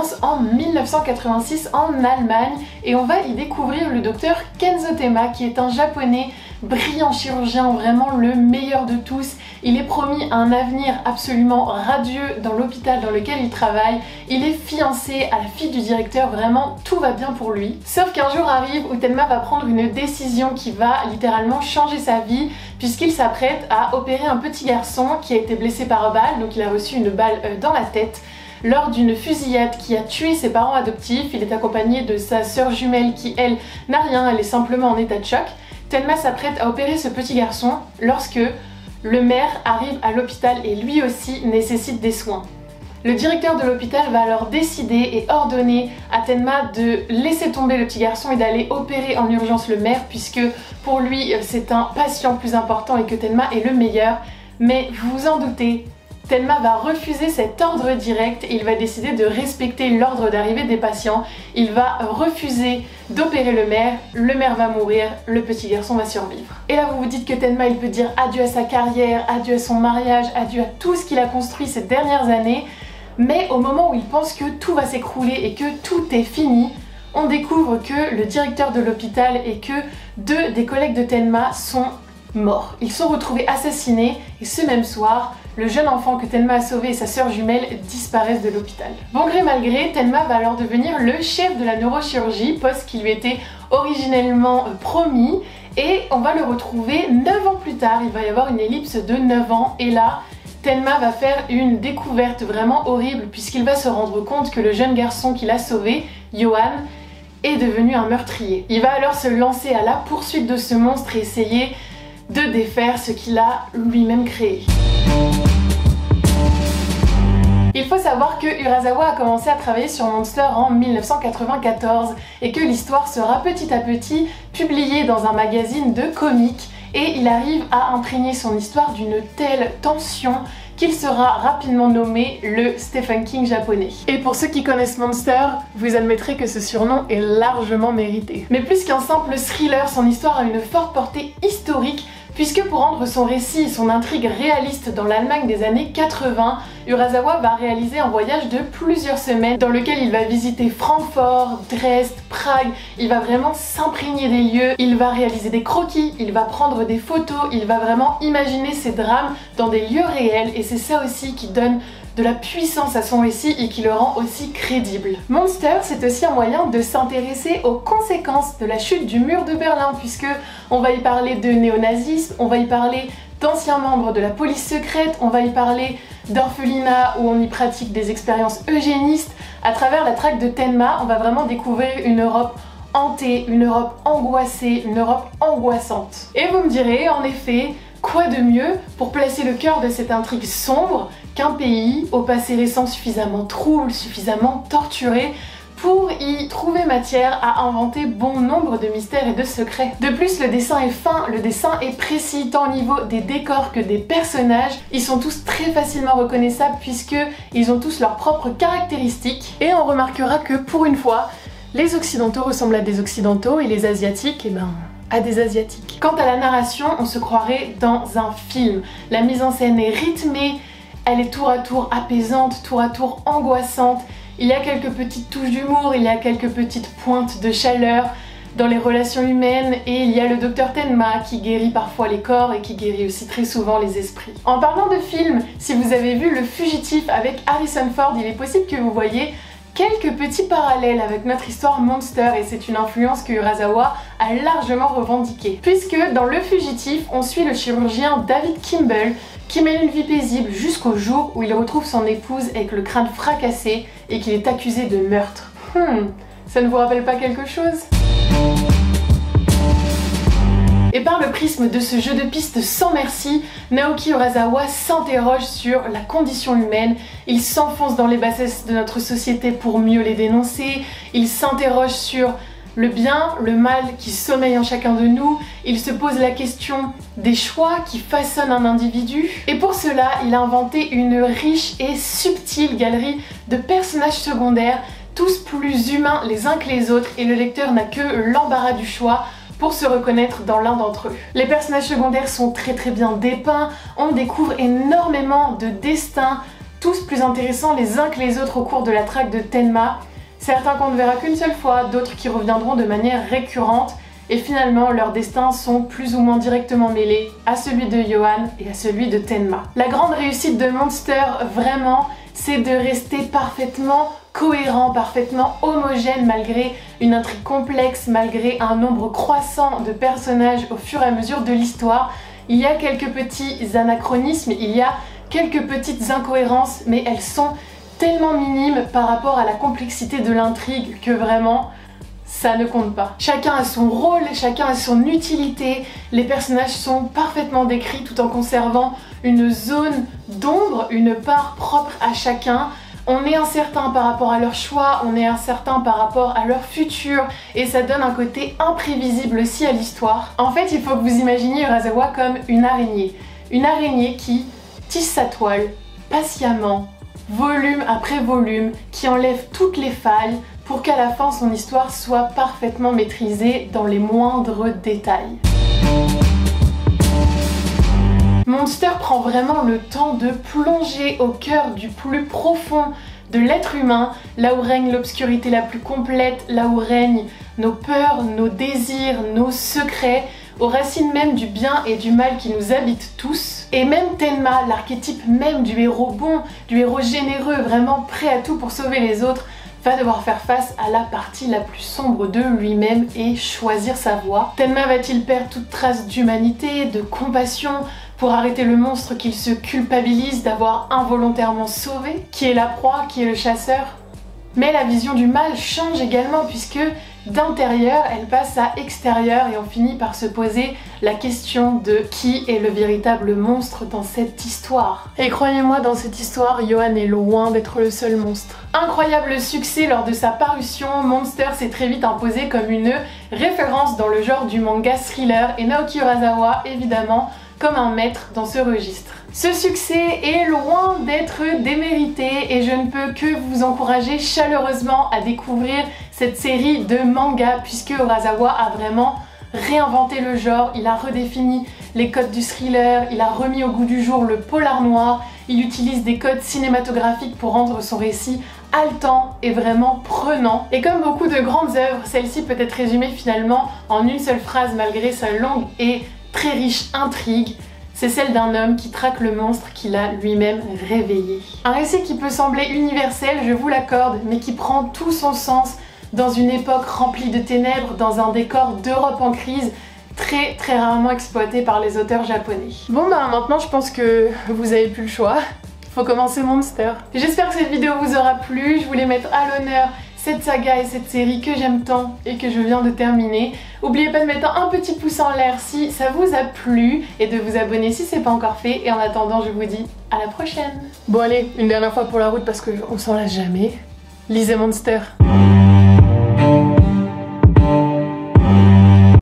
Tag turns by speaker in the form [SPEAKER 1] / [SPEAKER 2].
[SPEAKER 1] commence en 1986 en Allemagne et on va y découvrir le docteur Kenzo Tema qui est un japonais brillant chirurgien, vraiment le meilleur de tous. Il est promis un avenir absolument radieux dans l'hôpital dans lequel il travaille. Il est fiancé à la fille du directeur, vraiment tout va bien pour lui. Sauf qu'un jour arrive où Tenma va prendre une décision qui va littéralement changer sa vie puisqu'il s'apprête à opérer un petit garçon qui a été blessé par balle, donc il a reçu une balle dans la tête. Lors d'une fusillade qui a tué ses parents adoptifs, il est accompagné de sa sœur jumelle qui elle n'a rien, elle est simplement en état de choc. Tenma s'apprête à opérer ce petit garçon lorsque le maire arrive à l'hôpital et lui aussi nécessite des soins. Le directeur de l'hôpital va alors décider et ordonner à Tenma de laisser tomber le petit garçon et d'aller opérer en urgence le maire puisque pour lui c'est un patient plus important et que Tenma est le meilleur. Mais vous vous en doutez, Tenma va refuser cet ordre direct et il va décider de respecter l'ordre d'arrivée des patients. Il va refuser d'opérer le maire va mourir, le petit garçon va survivre. Et là vous vous dites que Tenma il peut dire adieu à sa carrière, adieu à son mariage, adieu à tout ce qu'il a construit ces dernières années. Mais au moment où il pense que tout va s'écrouler et que tout est fini, on découvre que le directeur de l'hôpital et que deux des collègues de Tenma sont morts. Ils sont retrouvés assassinés et ce même soir, le jeune enfant que Tenma a sauvé et sa sœur jumelle disparaissent de l'hôpital. Bon gré mal gré, Tenma va alors devenir le chef de la neurochirurgie, poste qui lui était originellement promis, et on va le retrouver 9 ans plus tard. Il va y avoir une ellipse de 9 ans et là, Tenma va faire une découverte vraiment horrible puisqu'il va se rendre compte que le jeune garçon qu'il a sauvé, Johan, est devenu un meurtrier. Il va alors se lancer à la poursuite de ce monstre et essayer de défaire ce qu'il a lui-même créé. Il faut savoir que Urasawa a commencé à travailler sur Monster en 1994 et que l'histoire sera petit à petit publiée dans un magazine de comics et il arrive à imprégner son histoire d'une telle tension qu'il sera rapidement nommé le Stephen King japonais. Et pour ceux qui connaissent Monster, vous admettrez que ce surnom est largement mérité. Mais plus qu'un simple thriller, son histoire a une forte portée historique puisque pour rendre son récit et son intrigue réaliste dans l'Allemagne des années 80, Urasawa va réaliser un voyage de plusieurs semaines dans lequel il va visiter Francfort, Dresde, Prague, il va vraiment s'imprégner des lieux, il va réaliser des croquis, il va prendre des photos, il va vraiment imaginer ces drames dans des lieux réels et c'est ça aussi qui donne de la puissance à son récit et qui le rend aussi crédible. Monster, c'est aussi un moyen de s'intéresser aux conséquences de la chute du mur de Berlin puisque on va y parler de néonazisme, on va y parler d'anciens membres de la police secrète, on va y parler d'orphelinat où on y pratique des expériences eugénistes. À travers la traque de Tenma, on va vraiment découvrir une Europe hantée, une Europe angoissée, une Europe angoissante. Et vous me direz, en effet, quoi de mieux pour placer le cœur de cette intrigue sombre qu'un pays au passé récent suffisamment trouble, suffisamment torturé pour y trouver matière à inventer bon nombre de mystères et de secrets. De plus, le dessin est fin, le dessin est précis tant au niveau des décors que des personnages. Ils sont tous très facilement reconnaissables puisque ils ont tous leurs propres caractéristiques. Et on remarquera que pour une fois, les occidentaux ressemblent à des occidentaux et les asiatiques, à des asiatiques. Quant à la narration, on se croirait dans un film. La mise en scène est rythmée, elle est tour à tour apaisante, tour à tour angoissante. Il y a quelques petites touches d'humour, il y a quelques petites pointes de chaleur dans les relations humaines et il y a le docteur Tenma qui guérit parfois les corps et qui guérit aussi très souvent les esprits. En parlant de film, si vous avez vu Le Fugitif avec Harrison Ford, il est possible que vous voyez quelques petits parallèles avec notre histoire Monster et c'est une influence que Urasawa a largement revendiquée. Puisque dans Le Fugitif, on suit le chirurgien David Kimball qui mène une vie paisible jusqu'au jour où il retrouve son épouse avec le crâne fracassé et qu'il est accusé de meurtre. Ça ne vous rappelle pas quelque chose ? Et par le prisme de ce jeu de pistes sans merci, Naoki Urasawa s'interroge sur la condition humaine, il s'enfonce dans les bassesses de notre société pour mieux les dénoncer, il s'interroge sur le bien, le mal qui sommeille en chacun de nous, il se pose la question des choix qui façonnent un individu. Et pour cela, il a inventé une riche et subtile galerie de personnages secondaires, tous plus humains les uns que les autres, et le lecteur n'a que l'embarras du choix pour se reconnaître dans l'un d'entre eux. Les personnages secondaires sont très bien dépeints, on découvre énormément de destins tous plus intéressants les uns que les autres au cours de la traque de Tenma. Certains qu'on ne verra qu'une seule fois, d'autres qui reviendront de manière récurrente, et finalement leurs destins sont plus ou moins directement mêlés à celui de Yohan et à celui de Tenma. La grande réussite de Monster, vraiment, c'est de rester parfaitement cohérent, parfaitement homogène malgré une intrigue complexe, malgré un nombre croissant de personnages au fur et à mesure de l'histoire. Il y a quelques petits anachronismes, il y a quelques petites incohérences, mais elles sont tellement minimes par rapport à la complexité de l'intrigue que vraiment ça ne compte pas. Chacun a son rôle, chacun a son utilité, les personnages sont parfaitement décrits tout en conservant une zone d'ombre, une part propre à chacun. On est incertain par rapport à leur choix, on est incertain par rapport à leur futur et ça donne un côté imprévisible aussi à l'histoire. En fait, il faut que vous imaginiez Urasawa comme une araignée qui tisse sa toile patiemment, volume après volume, qui enlève toutes les failles pour qu'à la fin son histoire soit parfaitement maîtrisée dans les moindres détails. Monster prend vraiment le temps de plonger au cœur du plus profond de l'être humain, là où règne l'obscurité la plus complète, là où règnent nos peurs, nos désirs, nos secrets, aux racines même du bien et du mal qui nous habitent tous. Et même Tenma, l'archétype même du héros bon, du héros généreux, vraiment prêt à tout pour sauver les autres, va devoir faire face à la partie la plus sombre de lui-même et choisir sa voie. Tenma va-t-il perdre toute trace d'humanité, de compassion, pour arrêter le monstre qu'il se culpabilise d'avoir involontairement sauvé? Qui est la proie? Qui est le chasseur? Mais la vision du mal change également puisque d'intérieur, elle passe à extérieur et on finit par se poser la question de qui est le véritable monstre dans cette histoire. Et croyez-moi, dans cette histoire, Yohan est loin d'être le seul monstre. Incroyable succès lors de sa parution, Monster s'est très vite imposé comme une référence dans le genre du manga thriller et Naoki Urasawa, évidemment, comme un maître dans ce registre. Ce succès est loin d'être démérité et je ne peux que vous encourager chaleureusement à découvrir cette série de mangas puisque Urasawa a vraiment réinventé le genre, il a redéfini les codes du thriller, il a remis au goût du jour le polar noir, il utilise des codes cinématographiques pour rendre son récit haletant et vraiment prenant. Et comme beaucoup de grandes œuvres, celle-ci peut être résumée finalement en une seule phrase malgré sa longue et très riche intrigue. C'est celle d'un homme qui traque le monstre qu'il a lui-même réveillé. Un récit qui peut sembler universel, je vous l'accorde, mais qui prend tout son sens dans une époque remplie de ténèbres, dans un décor d'Europe en crise, très rarement exploité par les auteurs japonais. Bon bah maintenant je pense que vous avez plus le choix. Faut commencer Monster. J'espère que cette vidéo vous aura plu, je voulais mettre à l'honneur cette saga et cette série que j'aime tant et que je viens de terminer. N'oubliez pas de mettre un petit pouce en l'air si ça vous a plu et de vous abonner si c'est pas encore fait. Et en attendant, je vous dis à la prochaine. Bon allez, une dernière fois pour la route parce qu'on s'en lasse jamais. Lisez Monster.